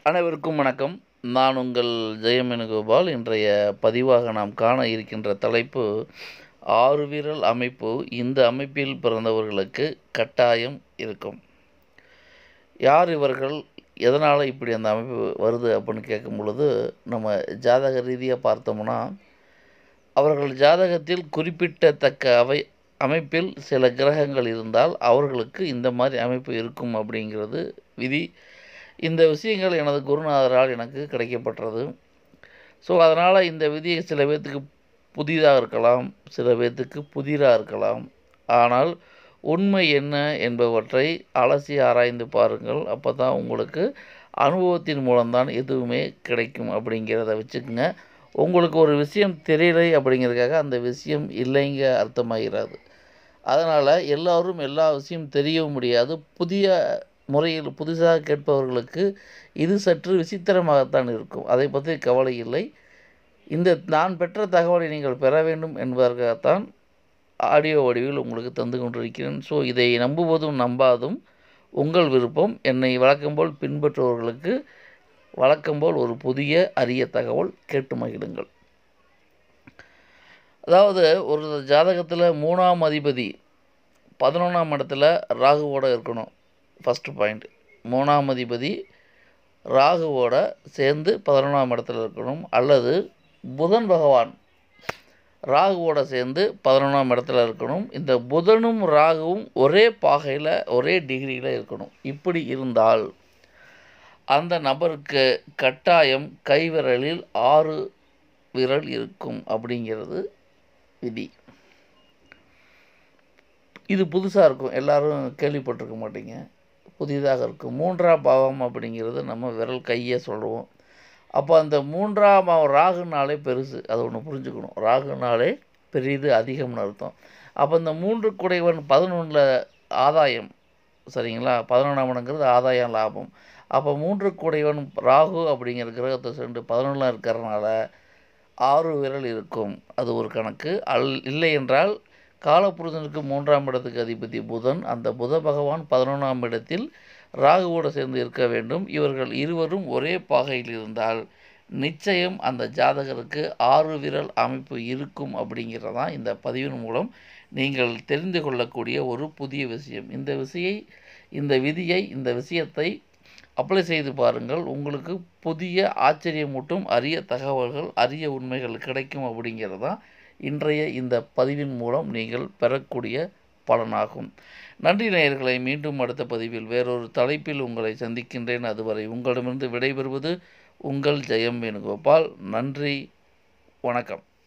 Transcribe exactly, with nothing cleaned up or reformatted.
அனைவருக்கும் வணக்கம். நான் உங்கள் ஜெயம் வேணுகோபால். இன்றைய பதிவாக நாம் காண இருக்கின்ற தலைப்பு, ஆறு விரல் அமைப்பு இந்த அமைப்பில் பிறந்தவர்களுக்கு கட்டாயம் இருக்கும். யார் இவர்கள், எதனால் இப்படி அந்த அமைப்பு வருது அப்படின்னு கேட்கும் பொழுது, நம்ம ஜாதக ரீதியாக பார்த்தோம்னா, அவர்கள் ஜாதகத்தில் குறிப்பிடத்தக்க அவை அமைப்பில் சில கிரகங்கள் இருந்தால் அவர்களுக்கு இந்த மாதிரி அமைப்பு இருக்கும் அப்படிங்கிறது விதி. இந்த விஷயங்கள் எனது குருநாதரால் எனக்கு கிடைக்கப்பட்டது. ஸோ அதனால் இந்த விதியை சில பேர்த்துக்கு புதிதாக இருக்கலாம், சில பேர்த்துக்கு புதிராக இருக்கலாம். ஆனால் உண்மை என்ன என்பவற்றை அலசி ஆராய்ந்து பாருங்கள். அப்போ தான் உங்களுக்கு அனுபவத்தின் மூலம்தான் எதுவுமே கிடைக்கும் அப்படிங்கிறத வச்சுக்கோங்க. உங்களுக்கு ஒரு விஷயம் தெரியலை அப்படிங்கிறதுக்காக அந்த விஷயம் இல்லைங்க அர்த்தமாகிறாது. அதனால் எல்லோரும் எல்லா விஷயம் தெரியவும் முடியாது. புதிய முறையில் புதுசாக கேட்பவர்களுக்கு இது சற்று விசித்திரமாகத்தான் இருக்கும். அதை பற்றி கவலை இல்லை. இந்த நான் பெற்ற தகவலை நீங்கள் பெற வேண்டும் என்பதற்காகத்தான் ஆடியோ வடிவில் உங்களுக்கு தந்து கொண்டிருக்கிறேன். ஸோ இதை நம்புவதும் நம்பாதும் உங்கள் விருப்பம். என்னை வழக்கம்போல் பின்பற்றுபவர்களுக்கு வழக்கம்போல் ஒரு புதிய அரிய தகவல் கேட்டு மகிழுங்கள். அதாவது ஒரு ஜாதகத்தில் மூணாம் அதிபதி பதினொன்றாம் இடத்துல ராகுவோடு இருக்கணும். ஃபஸ்ட்டு பாயிண்ட், மூணாம் அதிபதி ராகுவோட சேர்ந்து பதினொன்றாம் இடத்துல இருக்கணும். அல்லது புதன் பகவான் ராகுவோட சேர்ந்து பதினொன்றாம் இடத்துல இருக்கணும். இந்த புதனும் ராகுவும் ஒரே பாகையில் ஒரே டிகிரியில் இருக்கணும். இப்படி இருந்தால் அந்த நபருக்கு கட்டாயம் கைவிரலில் ஆறு விரல் இருக்கும் அப்படிங்கிறது விதி. இது புதுசாக இருக்கும், எல்லோரும் கேள்விப்பட்டிருக்க மாட்டீங்க, புதிதாக இருக்கும். மூன்றாம் பாவம் அப்படிங்கிறது நம்ம விரல் கையை சொல்லுவோம். அப்போ அந்த மூன்றாம் பாவம் ராகுனாலே பெருசு, அது ஒன்று புரிஞ்சுக்கணும். ராகுனாலே பெரிது, அதிகம்னு அர்த்தம். அப்போ இந்த மூன்று குடைவன் பதினொன்றில் ஆதாயம், சரிங்களா? பதினொன்றாம் இடங்கிறது ஆதாயம், லாபம். அப்போ மூன்று குடைவன் ராகு அப்படிங்கிற கிரகத்தை சென்று பதினொன்றில் இருக்கிறதுனால ஆறு விரல் இருக்கும். அது ஒரு கணக்கு. அல் இல்லை என்றால் காலப்புருஷனுக்கு மூன்றாம் இடத்துக்கு அதிபதி புதன், அந்த புத பகவான் பதினொன்றாம் இடத்தில் ராகுவோடு சேர்ந்து இருக்க வேண்டும். இவர்கள் இருவரும் ஒரே பாகையில் இருந்தால் நிச்சயம் அந்த ஜாதகருக்கு ஆறு விரல் அமைப்பு இருக்கும் அப்படிங்கிறதான் இந்த பதிவின் மூலம் நீங்கள் தெரிந்து கொள்ளக்கூடிய ஒரு புதிய விஷயம். இந்த விஷயை இந்த விதியை இந்த விஷயத்தை அப்ளை செய்து பாருங்கள். உங்களுக்கு புதிய ஆச்சரியமூட்டும் அரிய தகவல்கள், அரிய உண்மைகள் கிடைக்கும் அப்படிங்கிறது தான் இன்றைய இந்த பதிவின் மூலம் நீங்கள் பெறக்கூடிய பலனாகும். நன்றி நேயர்களை. மீண்டும் அடுத்த பதிவில் வேறொரு தலைப்பில் உங்களை சந்திக்கின்றேன். அதுவரை உங்களிடமிருந்து விடைபெறுவது உங்கள் ஜெயம் வேணுகோபால். நன்றி, வணக்கம்.